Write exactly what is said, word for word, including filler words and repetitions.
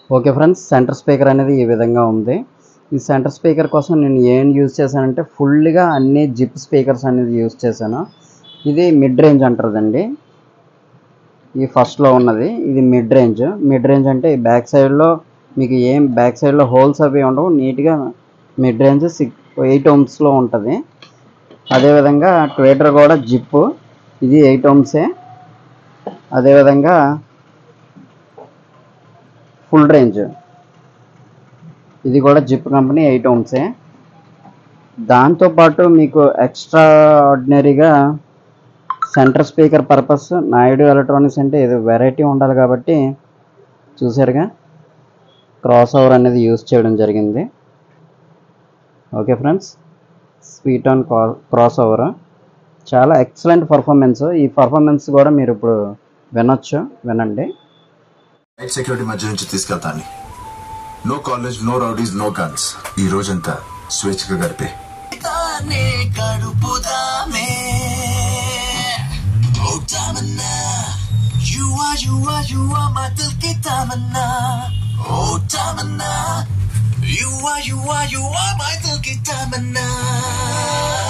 Okay friends, centre speaker అనేది ఈ విధంగా ఉంది. ఈ సెంటర్ స్పీకర్ కోసం నేను ఏం యూజ్ చేశానంటే ఫుల్గా అన్ని జిప్ స్పీకర్స్ అనేది యూజ్ చేశాను. ఇది మిడ్ రేంజ్ అంటారండి. ఈ ఫస్ట్లో ఉన్నది ఇది మిడ్ రేంజ్. మిడ్ రేంజ్ అంటే ఈ బ్యాక్ సైడ్లో మీకు ఏం బ్యాక్ సైడ్లో హోల్స్ అవి ఉండవు, నీట్గా మిడ్ రేంజ్ సిక్స్ ఎయిట్ ఓమ్స్లో ఉంటుంది. అదేవిధంగా ట్వేటర్ కూడా జిప్, ఇది ఎయిట్ ఓమ్సే. అదేవిధంగా ఫుల్ రేంజ్, ఇది కూడా జిప్ కంపెనీ ఎయిట్ ఓమ్సే. దాంతోపాటు మీకు ఎక్స్ట్రా ఆర్డినరీగా centre speaker purpose Naidu electronics అంటే ఇది వెరైటీ ఉండాలి కాబట్టి చూసారుగా క్రాస్ ఓవర్ అనేది యూజ్ చేయడం జరిగింది. Okay friends, sweet on cross over చాలా ఎక్సలెంట్ పర్ఫార్మెన్స్. ఈ పర్ఫార్మెన్స్ కూడా మీరు ఇప్పుడు వినొచ్చు, వినండి. సెక్యూరిటీ మధ్య నుంచి తీసుకెళ్తాను. No college, no rowdies, no guns. ఈ రోజంతా స్వేచ్ఛగా గడిపే You are, you are, you are my dil ki tamanna. Oh tamanna. You are, you are, you are my dil ki tamanna.